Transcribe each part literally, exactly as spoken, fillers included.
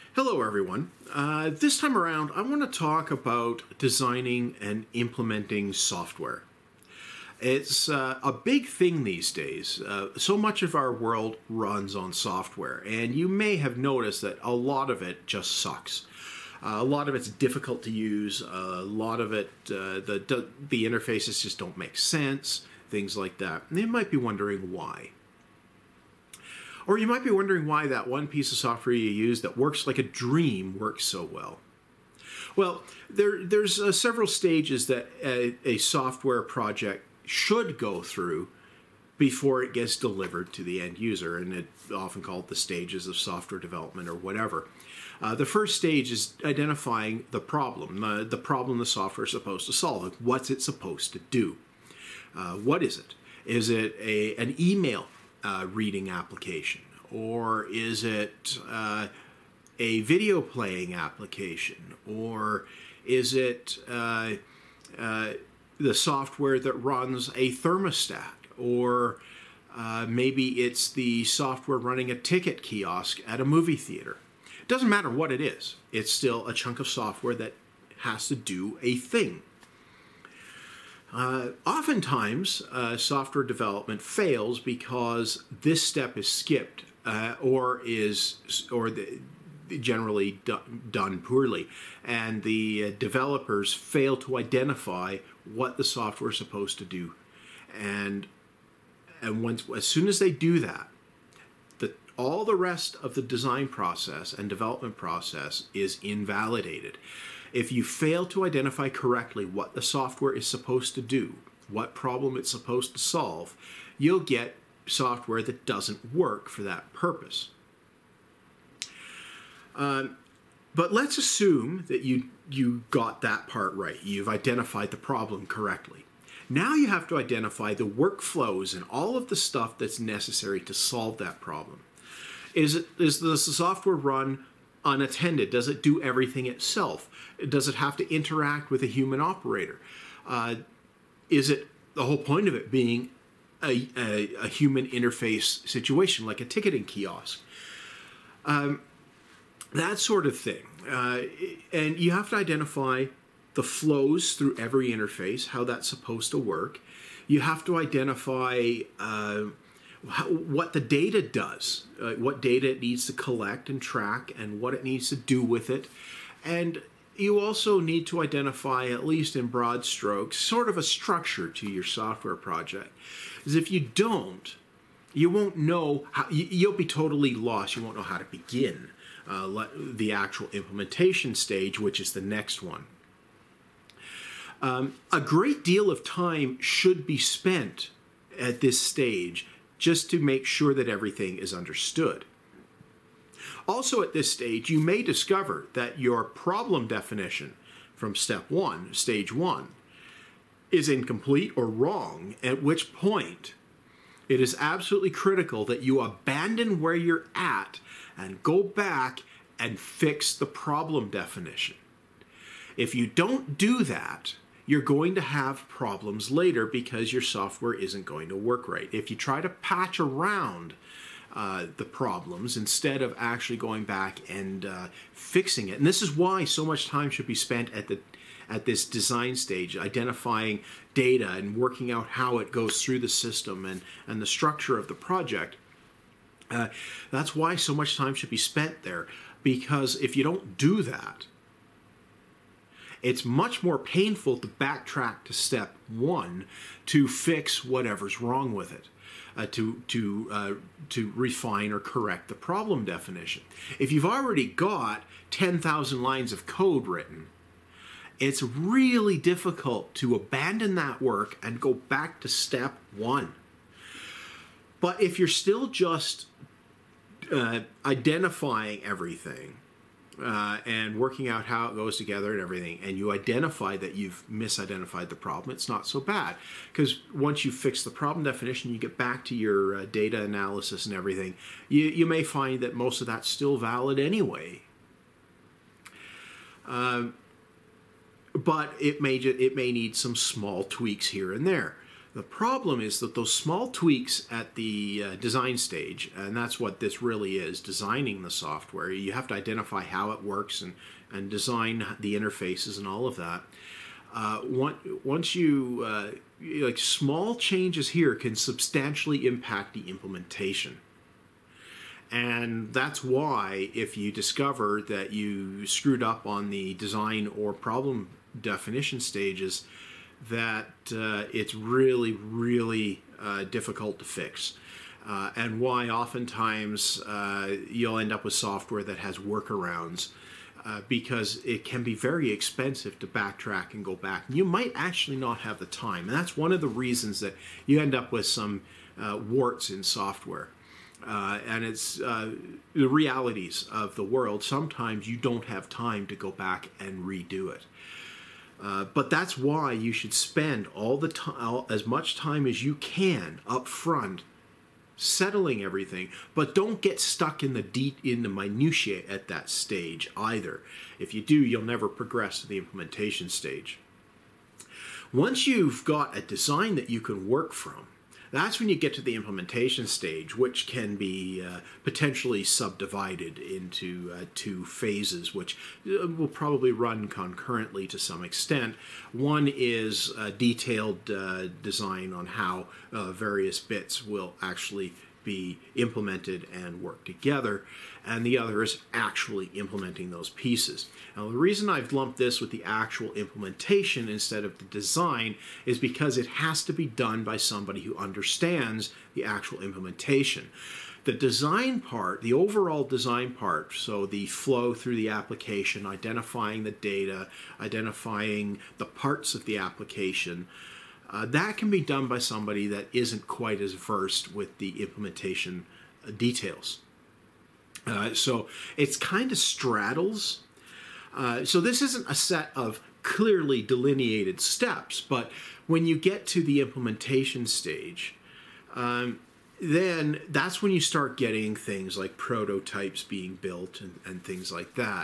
Hello everyone. Uh, this time around I want to talk about designing and implementing software. It's uh, a big thing these days. Uh, so much of our world runs on software, and you may have noticed that a lot of it just sucks. Uh, a lot of it's difficult to use, a lot of it, uh, the, the interfaces just don't make sense, things like that. And you might be wondering why. Or you might be wondering why that one piece of software you use that works like a dream works so well. Well, there, there's uh, several stages that a, a software project should go through before it gets delivered to the end user, and it's often called the stages of software development or whatever. Uh, the first stage is identifying the problem, uh, the problem the software is supposed to solve. Like, what's it supposed to do? Uh, what is it? Is it a, an email Uh, reading application, or is it uh, a video playing application, or is it uh, uh, the software that runs a thermostat, or uh, maybe it's the software running a ticket kiosk at a movie theater. It doesn't matter what it is, it's still a chunk of software that has to do a thing. Uh, oftentimes, uh, software development fails because this step is skipped uh, or is or the, generally do, done poorly, and the uh, developers fail to identify what the software is supposed to do. And and once, as soon as they do that, the, all the rest of the design process and development process is invalidated. If you fail to identify correctly what the software is supposed to do, what problem it's supposed to solve, you'll get software that doesn't work for that purpose. Um, but let's assume that you, you got that part right. You've identified the problem correctly. Now you have to identify the workflows and all of the stuff that's necessary to solve that problem. Is it, is, does the software run unattended? Does it do everything itself? Does it have to interact with a human operator? Uh, is it the whole point of it being a, a, a human interface situation, like a ticketing kiosk? Um, that sort of thing. Uh, and you have to identify the flows through every interface, how that's supposed to work. You have to identify uh, what the data does, uh, what data it needs to collect and track, and what it needs to do with it. And you also need to identify, at least in broad strokes, sort of a structure to your software project. Because if you don't, you won't know how, you'll be totally lost. You won't know how to begin uh, the actual implementation stage, which is the next one. Um, a great deal of time should be spent at this stage just to make sure that everything is understood. Also at this stage, you may discover that your problem definition from step one, stage one, is incomplete or wrong, at which point it is absolutely critical that you abandon where you're at and go back and fix the problem definition. If you don't do that, you're going to have problems later because your software isn't going to work right. If you try to patch around uh, the problems instead of actually going back and uh, fixing it, and this is why so much time should be spent at the at this design stage, identifying data and working out how it goes through the system and, and the structure of the project. Uh, that's why so much time should be spent there, because if you don't do that, it's much more painful to backtrack to step one to fix whatever's wrong with it, uh, to, to, uh, to refine or correct the problem definition. If you've already got ten thousand lines of code written, it's really difficult to abandon that work and go back to step one. But if you're still just uh, identifying everything, Uh, and working out how it goes together and everything, and you identify that you've misidentified the problem, it's not so bad. Because once you fix the problem definition, you get back to your uh, data analysis and everything, you, you may find that most of that's still valid anyway. Uh, but it may, it may need some small tweaks here and there. The problem is that those small tweaks at the uh, design stage, and that's what this really is, designing the software. You have to identify how it works and, and design the interfaces and all of that. Uh, once you, uh, like small changes here can substantially impact the implementation. And that's why if you discover that you screwed up on the design or problem definition stages, that uh, it's really, really uh, difficult to fix. Uh, and why oftentimes uh, you'll end up with software that has workarounds, uh, because it can be very expensive to backtrack and go back. You might actually not have the time. And that's one of the reasons that you end up with some uh, warts in software. Uh, and it's uh, the realities of the world. Sometimes you don't have time to go back and redo it. Uh, but that's why you should spend all the time, as much time as you can up front, settling everything. But don't get stuck in the de in the minutiae at that stage either. If you do, you'll never progress to the implementation stage. Once you've got a design that you can work from, that's when you get to the implementation stage, which can be uh, potentially subdivided into uh, two phases, which uh, will probably run concurrently to some extent. One is a detailed uh, design on how uh, various bits will actually be implemented and work together, and the other is actually implementing those pieces. Now, the reason I've lumped this with the actual implementation instead of the design is because it has to be done by somebody who understands the actual implementation. The design part, the overall design part, so the flow through the application, identifying the data, identifying the parts of the application, Uh, that can be done by somebody that isn't quite as versed with the implementation uh, details. Uh, so it's kind of straddles. Uh, so this isn't a set of clearly delineated steps, but when you get to the implementation stage, um, then that's when you start getting things like prototypes being built and, and things like that.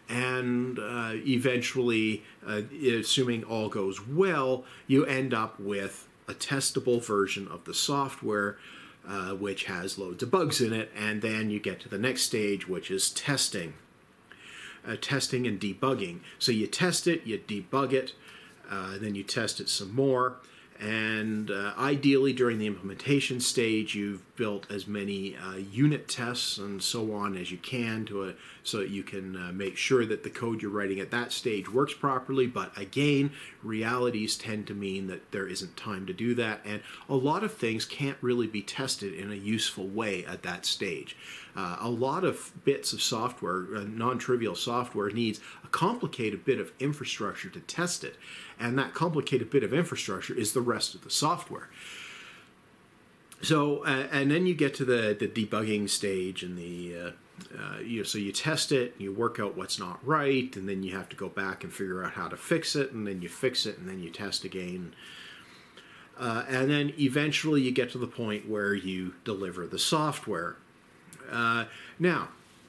And uh, eventually, uh, assuming all goes well, you end up with a testable version of the software, uh, which has loads of bugs in it. And then you get to the next stage, which is testing. Uh, testing and debugging. So you test it, you debug it, uh, then you test it some more. And uh, ideally, during the implementation stage, you've built as many uh, unit tests and so on as you can to a, so that you can uh, make sure that the code you're writing at that stage works properly. But again, realities tend to mean that there isn't time to do that. And a lot of things can't really be tested in a useful way at that stage. Uh, a lot of bits of software, uh, non-trivial software, needs a complicated bit of infrastructure to test it. And that complicated bit of infrastructure is the rest of the software. So, uh, and then you get to the, the debugging stage, and the, uh, uh, you know, so you test it, you work out what's not right, and then you have to go back and figure out how to fix it, and then you fix it, and then you test again. Uh, and then eventually you get to the point where you deliver the software. Uh, now,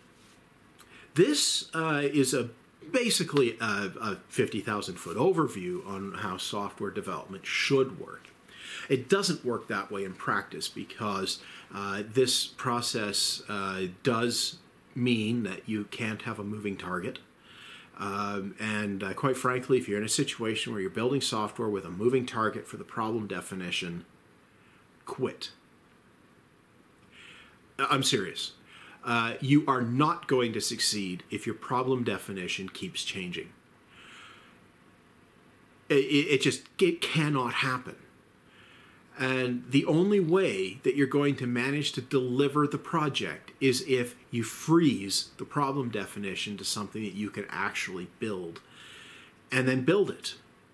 this uh, is a basically a, a fifty thousand foot overview on how software development should work. It doesn't work that way in practice because uh, this process uh, does mean that you can't have a moving target. Um, and uh, quite frankly, if you're in a situation where you're building software with a moving target for the problem definition, quit. I'm serious. Uh, you are not going to succeed if your problem definition keeps changing. It, it just it cannot happen. And the only way that you're going to manage to deliver the project is if you freeze the problem definition to something that you can actually build, and then build it.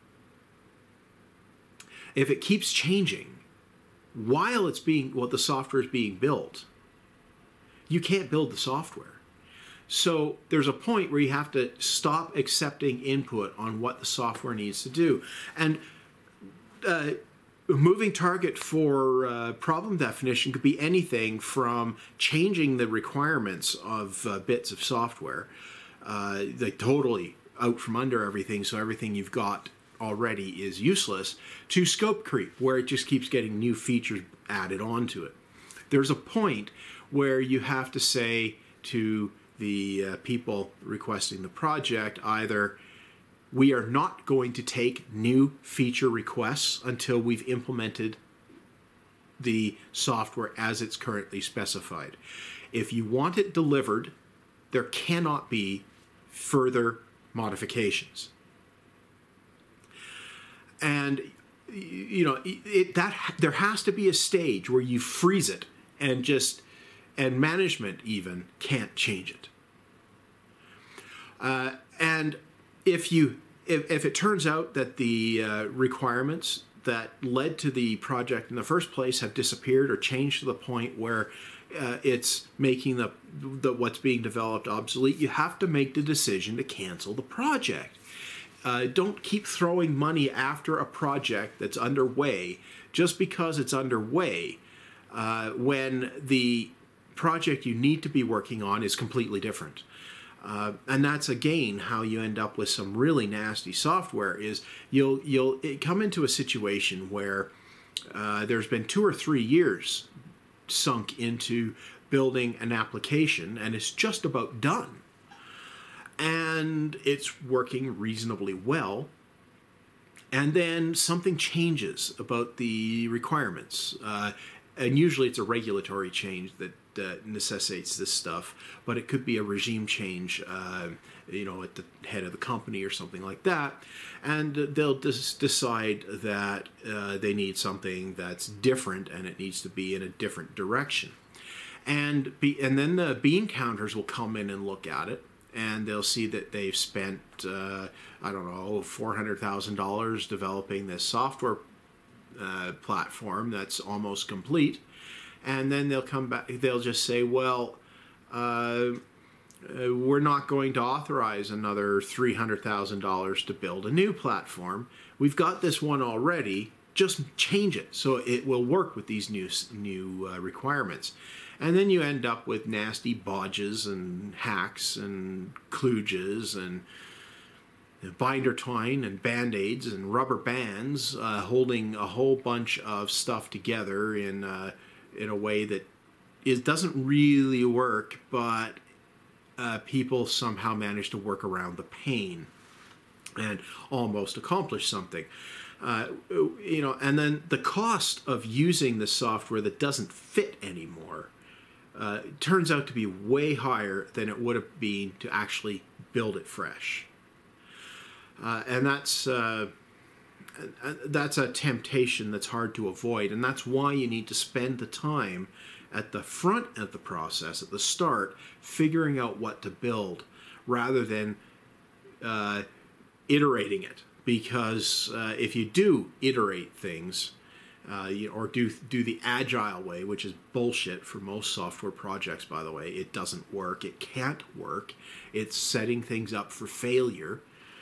If it keeps changing while it's being, while the software is being built, you can't build the software. So there's a point where you have to stop accepting input on what the software needs to do. And uh, a moving target for uh, problem definition could be anything from changing the requirements of uh, bits of software, uh, like totally out from under everything, so everything you've got already is useless, to scope creep, where it just keeps getting new features added onto it. There's a point where you have to say to the uh, people requesting the project, either we are not going to take new feature requests until we've implemented the software as it's currently specified. If you want it delivered, there cannot be further modifications. And you know, it, that there has to be a stage where you freeze it and just, and management even can't change it. Uh, and if you, if, if it turns out that the uh, requirements that led to the project in the first place have disappeared or changed to the point where uh, it's making the, the what's being developed obsolete, you have to make the decision to cancel the project. Uh, don't keep throwing money after a project that's underway just because it's underway uh, when the project you need to be working on is completely different. Uh, and that's, again, how you end up with some really nasty software is you'll, you'll come into a situation where uh, there's been two or three years sunk into building an application and it's just about done. And it's working reasonably well, and then something changes about the requirements. Uh, and usually it's a regulatory change that uh, necessitates this stuff, but it could be a regime change, uh, you know, at the head of the company or something like that. And they'll just decide that uh, they need something that's different and it needs to be in a different direction. And, be, and then the bean counters will come in and look at it, and they'll see that they've spent, uh, I don't know, four hundred thousand dollars developing this software uh, platform that's almost complete. And then they'll come back, they'll just say, well, uh, uh, we're not going to authorize another three hundred thousand dollars to build a new platform. We've got this one already, just change it so it will work with these new, new uh, requirements. And then you end up with nasty bodges and hacks and kludges and binder twine and band-aids and rubber bands uh, holding a whole bunch of stuff together in, uh, in a way that it doesn't really work, but uh, people somehow manage to work around the pain and almost accomplish something. Uh, you know, and then the cost of using the software that doesn't fit anymore Uh, it turns out to be way higher than it would have been to actually build it fresh. Uh, and that's, uh, that's a temptation that's hard to avoid, and that's why you need to spend the time at the front of the process, at the start, figuring out what to build, rather than uh, iterating it. Because uh, if you do iterate things, Uh, you, or do do the agile way, which is bullshit for most software projects, by the way. It doesn't work. It can't work. It's setting things up for failure.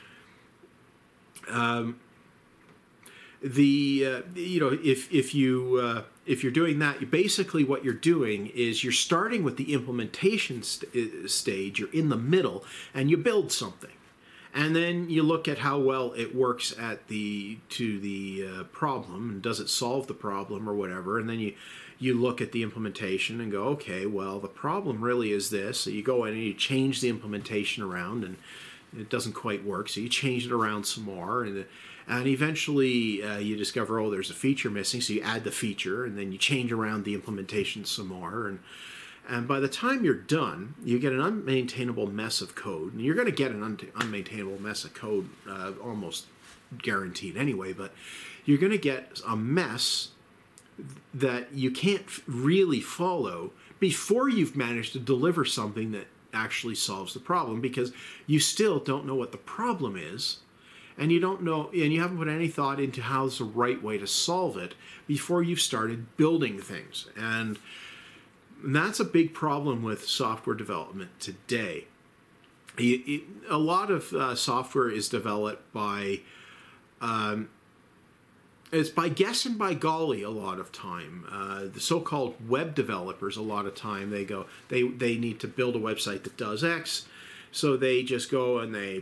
Um, the uh, you know if if you uh, if you're doing that, basically what you're doing is you're starting with the implementation st stage. You're in the middle, and you build something. And then you look at how well it works at the to the uh, problem, and does it solve the problem or whatever. And then you you look at the implementation and go, okay, well, the problem really is this. So you go in and you change the implementation around, and it doesn't quite work. So you change it around some more, and and eventually uh, you discover, oh, there's a feature missing. So you add the feature, and then you change around the implementation some more, and. And by the time you're done, you get an unmaintainable mess of code. And you're going to get an un unmaintainable mess of code uh, almost guaranteed anyway, but you're going to get a mess that you can't really follow before you've managed to deliver something that actually solves the problem, because you still don't know what the problem is, and you don't know, and you haven't put any thought into how's the right way to solve it before you've started building things. And And that's a big problem with software development today. It, it, a lot of uh, software is developed by, um, it's by guess and by golly a lot of time. Uh, the so-called web developers, a lot of time, they go, they, they need to build a website that does X, so they just go and they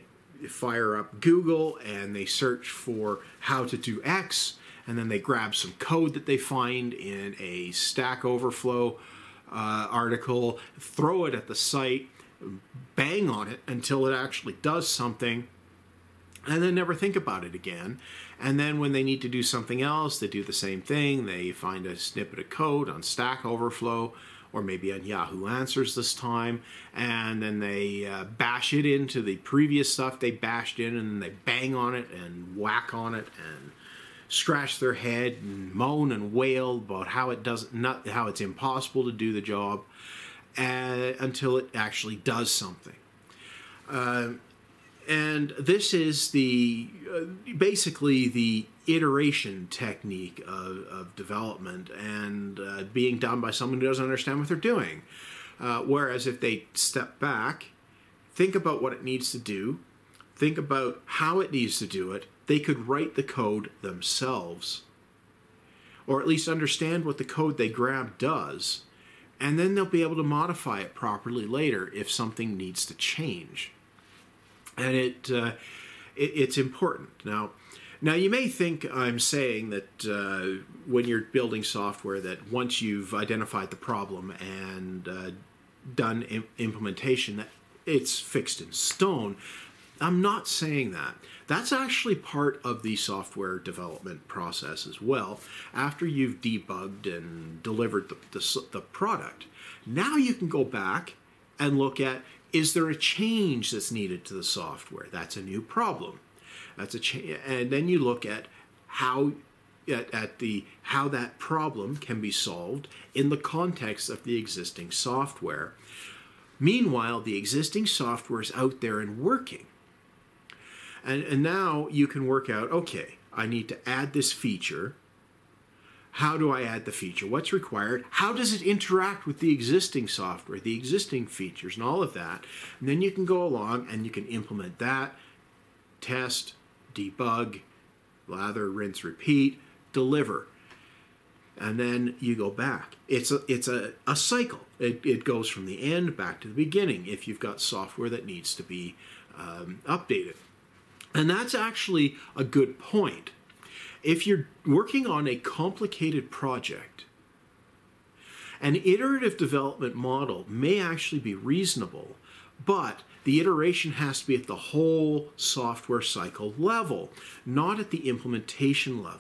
fire up Google and they search for how to do X, and then they grab some code that they find in a Stack Overflow uh, article, throw it at the site, bang on it until it actually does something, and then never think about it again. And then when they need to do something else, they do the same thing. They find a snippet of code on Stack Overflow, or maybe on Yahoo Answers this time, and then they uh, bash it into the previous stuff they bashed in, and then they bang on it and whack on it and scratch their head and moan and wail about how it doesn't, not how it's impossible to do the job, uh, until it actually does something. Uh, and this is the uh, basically the iteration technique of, of development, and uh, being done by someone who doesn't understand what they're doing. Uh, whereas if they step back, think about what it needs to do, think about how it needs to do it, they could write the code themselves, or at least understand what the code they grab does, and then they'll be able to modify it properly later if something needs to change. And it, uh, it it's important. Now, now you may think I'm saying that uh, when you're building software, that once you've identified the problem and uh, done im- implementation, that it's fixed in stone. I'm not saying that. That's actually part of the software development process as well. After you've debugged and delivered the, the, the product, now you can go back and look at, is there a change that's needed to the software? That's a new problem. That's a cha- and then you look at how at, at the how that problem can be solved in the context of the existing software. Meanwhile, the existing software is out there and working. And, and now you can work out, okay, I need to add this feature. How do I add the feature? What's required? How does it interact with the existing software, the existing features, and all of that? And then you can go along and you can implement that, test, debug, lather, rinse, repeat, deliver. And then you go back. It's a, it's a, a cycle. It, it goes from the end back to the beginning if you've got software that needs to be um, updated. And that's actually a good point. If you're working on a complicated project, an iterative development model may actually be reasonable, but the iteration has to be at the whole software cycle level, not at the implementation level.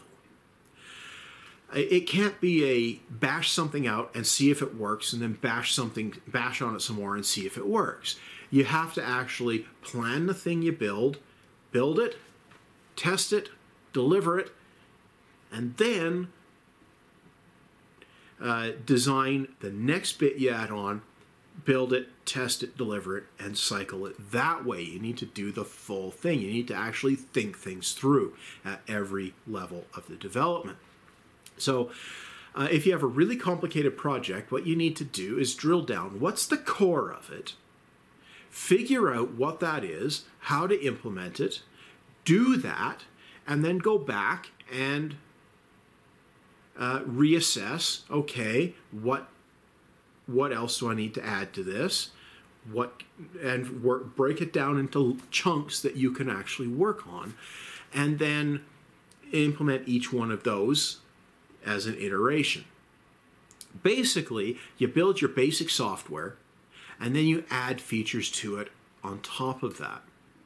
It can't be a bash something out and see if it works, and then bash something, bash on it some more and see if it works. You have to actually plan the thing you build, build it, test it, deliver it, and then uh, design the next bit you add on, build it, test it, deliver it, and cycle it that way. You need to do the full thing. You need to actually think things through at every level of the development. So uh, if you have a really complicated project, what you need to do is drill down. What's the core of it? Figure out what that is, how to implement it, do that, and then go back and uh, reassess, okay, what what else do I need to add to this? What and work, break it down into chunks that you can actually work on, and then implement each one of those as an iteration. Basically, you build your basic software, and then you add features to it on top of that.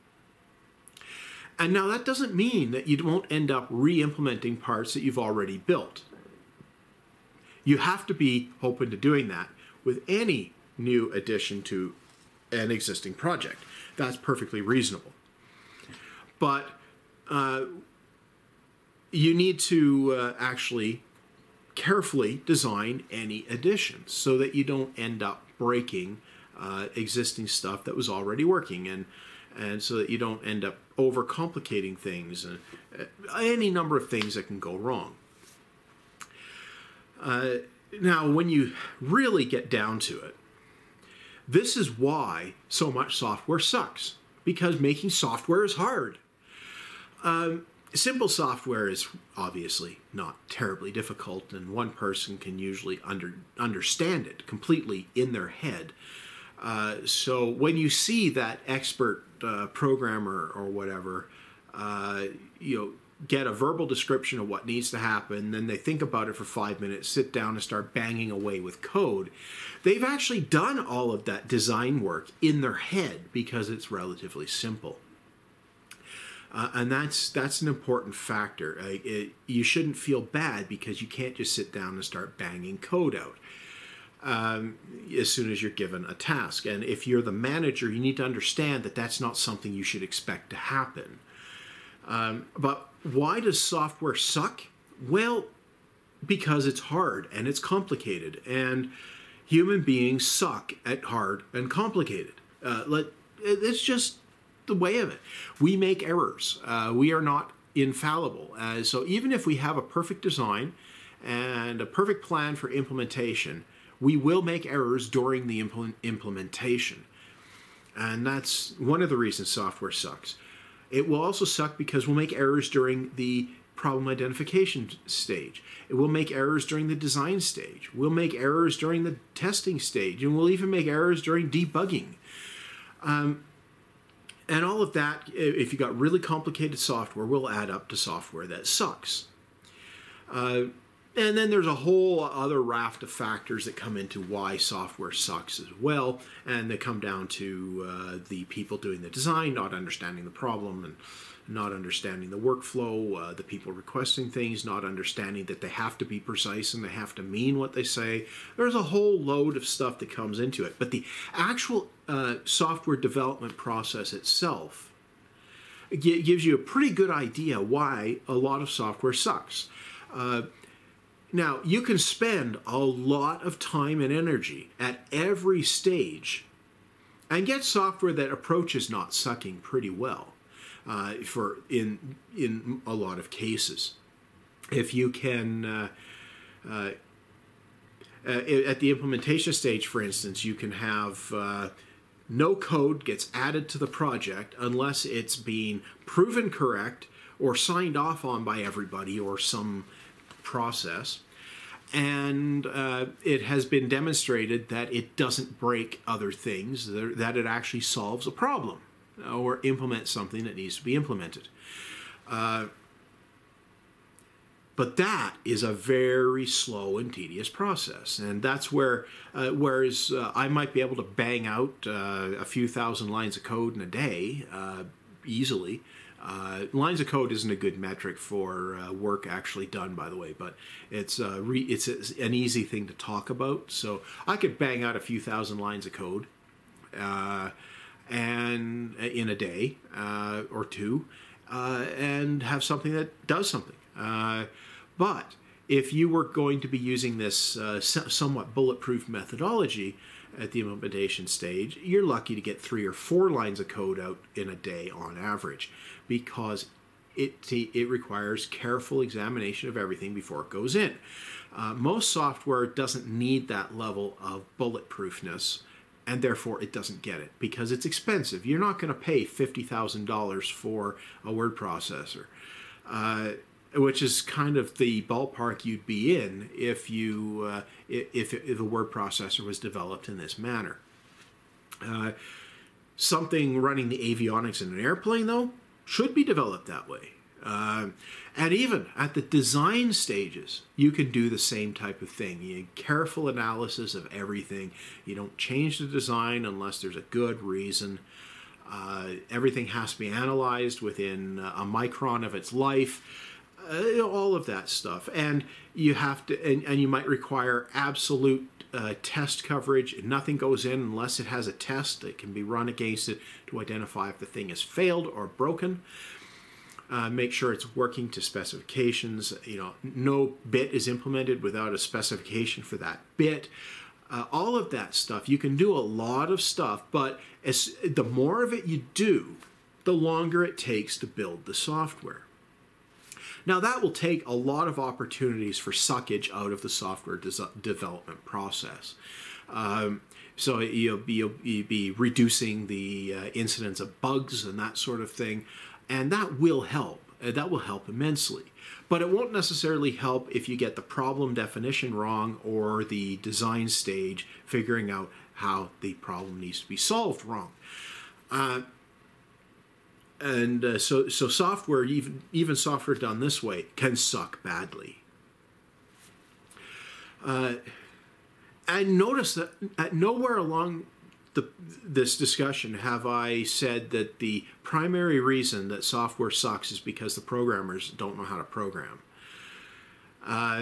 And now that doesn't mean that you won't end up re-implementing parts that you've already built. You have to be open to doing that with any new addition to an existing project. That's perfectly reasonable. But uh, you need to uh, actually carefully design any additions so that you don't end up breaking uh, existing stuff that was already working, and and so that you don't end up overcomplicating things, and uh, any number of things that can go wrong. Uh, now, when you really get down to it, this is why so much software sucks, because making software is hard. Um, simple software is obviously not terribly difficult, and one person can usually under, understand it completely in their head. Uh, so when you see that expert uh, programmer or whatever, uh, you know, get a verbal description of what needs to happen, then they think about it for five minutes, sit down and start banging away with code, they've actually done all of that design work in their head because it's relatively simple. Uh, and that's that's an important factor. Uh, it, you shouldn't feel bad because you can't just sit down and start banging code out um, as soon as you're given a task. And if you're the manager, you need to understand that that's not something you should expect to happen. Um, but why does software suck? Well, because it's hard and it's complicated, and human beings suck at hard and complicated. Uh, let, it's just the way of it. We make errors. Uh, we are not infallible. Uh, so even if we have a perfect design and a perfect plan for implementation, we will make errors during the impl- implementation. And that's one of the reasons software sucks. It will also suck because we'll make errors during the problem identification stage. It will make errors during the design stage. We'll make errors during the testing stage, and we'll even make errors during debugging. Um, and all of that, if you got really complicated software, will add up to software that sucks. Uh, and then there's a whole other raft of factors that come into why software sucks as well, and they come down to uh, the people doing the design not understanding the problem and not understanding the workflow, uh, the people requesting things not understanding that they have to be precise and they have to mean what they say. There's a whole load of stuff that comes into it. But the actual uh, software development process itself g- gives you a pretty good idea why a lot of software sucks. Uh, now, you can spend a lot of time and energy at every stage and get software that approaches not sucking pretty well. Uh, for in in a lot of cases, if you can, uh, uh, uh, at the implementation stage, for instance, you can have uh, no code gets added to the project unless it's being proven correct or signed off on by everybody or some process, and uh, it has been demonstrated that it doesn't break other things, that it actually solves a problem or implement something that needs to be implemented. Uh, but that is a very slow and tedious process. And that's where, uh, whereas uh, I might be able to bang out uh, a few thousand lines of code in a day uh, easily. Uh, lines of code isn't a good metric for uh, work actually done, by the way, but it's, uh, re- it's a, an easy thing to talk about. So I could bang out a few thousand lines of code Uh, and in a day uh, or two, uh, and have something that does something. Uh, but if you were going to be using this uh, somewhat bulletproof methodology at the implementation stage, you're lucky to get three or four lines of code out in a day on average, because it, it requires careful examination of everything before it goes in. Uh, most software doesn't need that level of bulletproofness, and therefore it doesn't get it because it's expensive. You're not going to pay fifty thousand dollars for a word processor, uh, which is kind of the ballpark you'd be in if you uh, if, if a word processor was developed in this manner. Uh, something running the avionics in an airplane, though, should be developed that way. Uh, and even at the design stages, you can do the same type of thing. You need careful analysis of everything. You don't change the design unless there's a good reason. Uh, everything has to be analyzed within a micron of its life. Uh, all of that stuff. And you have to, and, and you might require absolute uh, test coverage. Nothing goes in unless it has a test that can be run against it to identify if the thing has failed or broken. Uh, make sure it's working to specifications. You know, no bit is implemented without a specification for that bit. Uh, all of that stuff. You can do a lot of stuff, but as, the more of it you do, the longer it takes to build the software. Now, that will take a lot of opportunities for suckage out of the software des- development process. Um, so you'll be, you'll be reducing the uh, incidence of bugs and that sort of thing. And that will help. Uh, that will help immensely. But it won't necessarily help if you get the problem definition wrong or the design stage figuring out how the problem needs to be solved wrong. Uh, and uh, so, so software, even even software done this way, can suck badly. Uh, and notice that at nowhere along the, this discussion have I said that the primary reason that software sucks is because the programmers don't know how to program. Uh,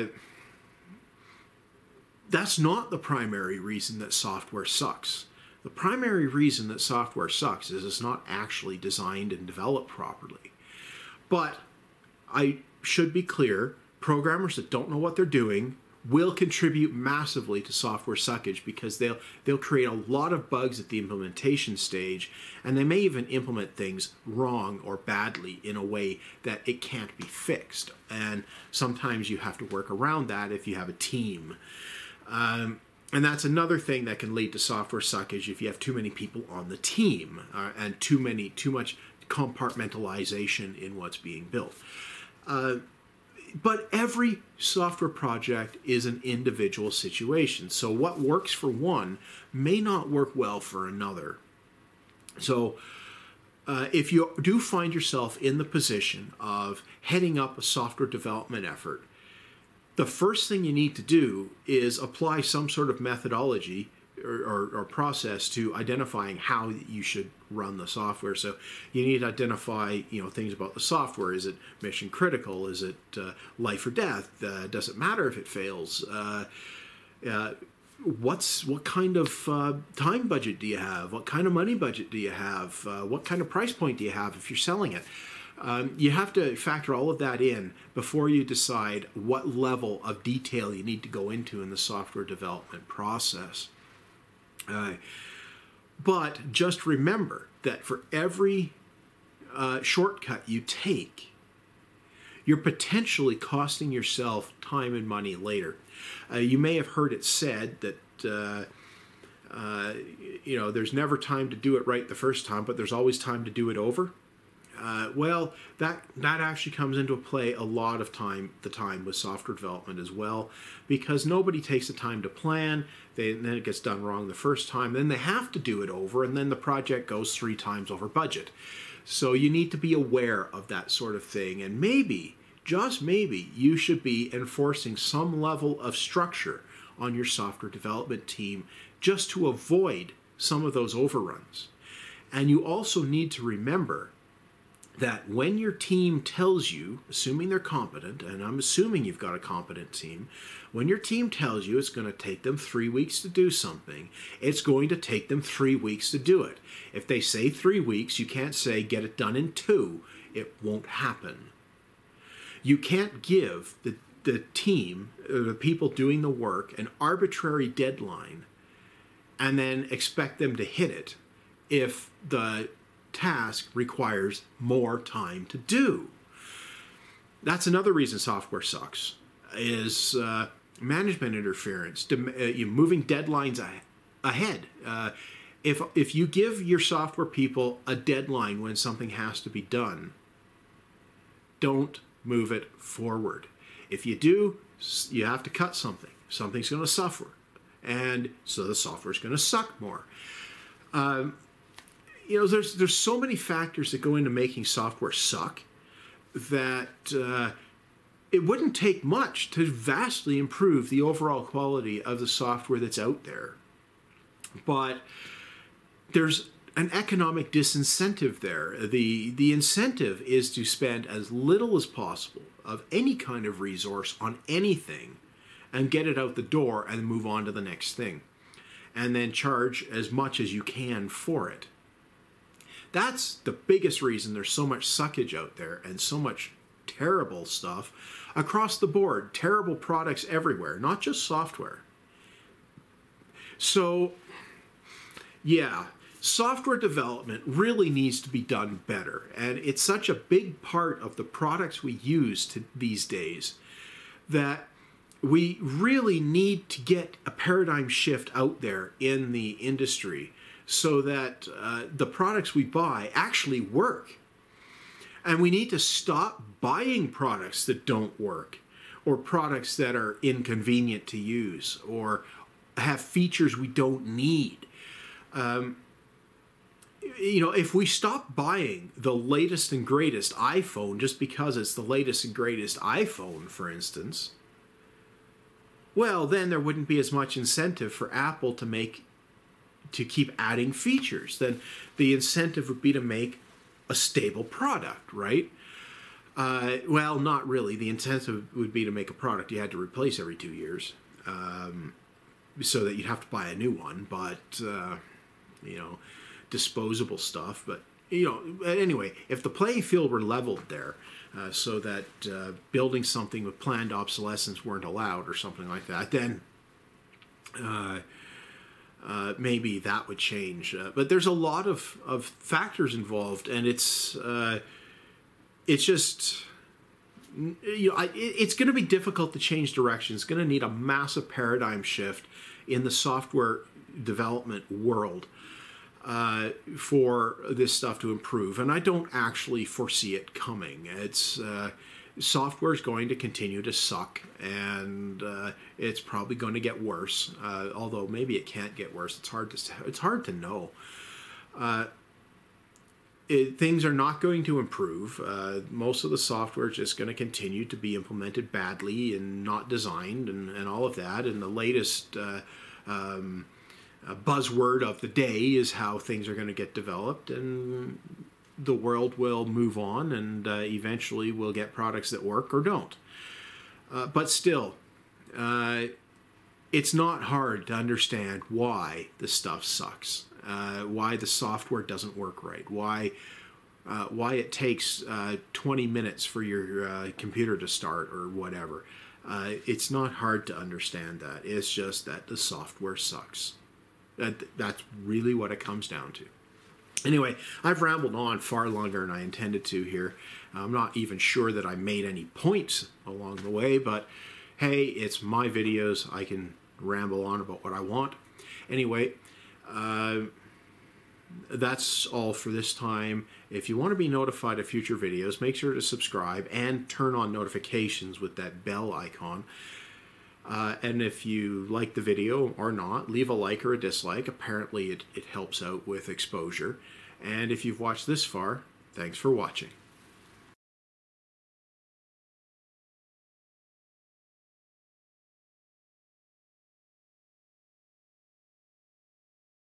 that's not the primary reason that software sucks. The primary reason that software sucks is it's not actually designed and developed properly. But I should be clear, programmers that don't know what they're doing will contribute massively to software suckage because they'll they'll create a lot of bugs at the implementation stage, and they may even implement things wrong or badly in a way that it can't be fixed. And sometimes you have to work around that if you have a team. Um, and that's another thing that can lead to software suckage if you have too many people on the team uh, and too many too much compartmentalization in what's being built. Uh, But every software project is an individual situation. So what works for one may not work well for another. So uh, if you do find yourself in the position of heading up a software development effort, the first thing you need to do is apply some sort of methodology or, or, or process to identifying how you should run the software. So you need to identify, you know, things about the software. Is it mission critical? Is it uh, life or death? Uh, does it matter if it fails? Uh, uh, what's what kind of uh, time budget do you have? What kind of money budget do you have? Uh, what kind of price point do you have if you're selling it? Um, you have to factor all of that in before you decide what level of detail you need to go into in the software development process. Uh, but just remember that for every uh, shortcut you take, you're potentially costing yourself time and money later. Uh, you may have heard it said that uh, uh, you know, there's never time to do it right the first time, but there's always time to do it over. Uh, well, that that actually comes into play a lot of time, the time with software development as well, because nobody takes the time to plan. They, and then it gets done wrong the first time. Then they have to do it over, and then the project goes three times over budget. So you need to be aware of that sort of thing, and maybe, just maybe, you should be enforcing some level of structure on your software development team just to avoid some of those overruns. And you also need to remember that when your team tells you, assuming they're competent, and I'm assuming you've got a competent team, when your team tells you it's going to take them three weeks to do something, it's going to take them three weeks to do it. If they say three weeks, you can't say get it done in two. It won't happen. You can't give the, the team, the people doing the work, an arbitrary deadline and then expect them to hit it if the task requires more time to do. That's another reason software sucks, is uh, management interference, uh, you moving deadlines ahead. Uh, if, if you give your software people a deadline when something has to be done, don't move it forward. If you do, you have to cut something. Something's going to suffer. And so the software is going to suck more. Um, You know, there's there's so many factors that go into making software suck that uh, it wouldn't take much to vastly improve the overall quality of the software that's out there. But there's an economic disincentive there. The, the incentive is to spend as little as possible of any kind of resource on anything and get it out the door and move on to the next thing. And then charge as much as you can for it. That's the biggest reason there's so much suckage out there and so much terrible stuff across the board. Terrible products everywhere, not just software. So, yeah, software development really needs to be done better. And it's such a big part of the products we use to, these days that we really need to get a paradigm shift out there in the industry so that uh, the products we buy actually work. And we need to stop buying products that don't work, or products that are inconvenient to use, or have features we don't need. Um, you know, if we stop buying the latest and greatest iPhone just because it's the latest and greatest iPhone, for instance, well, then there wouldn't be as much incentive for Apple to make, to keep adding features. Then the incentive would be to make a stable product, right? Uh, well, not really. The incentive would be to make a product you had to replace every two years, um, so that you'd have to buy a new one. But uh, you know, disposable stuff. But you know, anyway, if the playing field were leveled there, uh, so that uh, building something with planned obsolescence weren't allowed, or something like that, then uh, uh, maybe that would change. Uh, but there's a lot of, of factors involved, and it's uh, it's just, you know, I, it's going to be difficult to change direction. It's going to need a massive paradigm shift in the software development world uh, for this stuff to improve. And I don't actually foresee it coming. It's uh, software is going to continue to suck, and uh, it's probably going to get worse. Uh, although maybe it can't get worse. It's hard to it's hard to know. Uh, It, things are not going to improve. Uh, most of the software is just going to continue to be implemented badly and not designed, and, and all of that. And the latest uh, um, uh, buzzword of the day is how things are going to get developed, and the world will move on, and uh, eventually we'll get products that work or don't. Uh, but still, uh, it's not hard to understand why the stuff sucks. Uh, why the software doesn't work right, why uh, why it takes uh, twenty minutes for your uh, computer to start, or whatever. Uh, it's not hard to understand that. It's just that the software sucks. That, that's really what it comes down to. Anyway, I've rambled on far longer than I intended to here. I'm not even sure that I made any points along the way, but hey, it's my videos. I can ramble on about what I want. Anyway, Uh, that's all for this time. If you want to be notified of future videos, make sure to subscribe and turn on notifications with that bell icon. Uh, and if you like the video or not, leave a like or a dislike. Apparently it, it helps out with exposure. And if you've watched this far, thanks for watching.